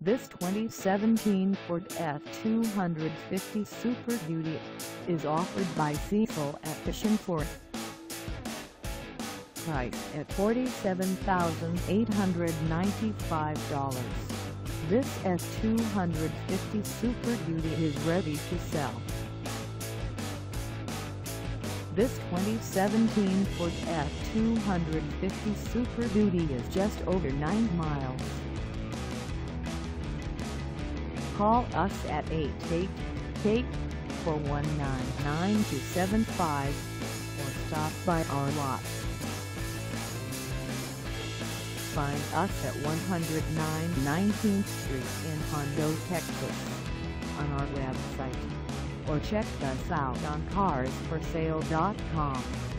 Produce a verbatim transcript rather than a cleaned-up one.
This twenty seventeen Ford F two fifty Super Duty is offered by Cecil Atkission Ford. Price at forty-seven thousand eight hundred ninety-five dollars. This F two fifty Super Duty is ready to sell. This twenty seventeen Ford F two fifty Super Duty is just over nine miles. Call us at eight eight eight, four one nine, nine two seven five or stop by our lot. Find us at one oh nine nineteenth Street in Hondo, Texas, on our website, or check us out on cars for sale dot com.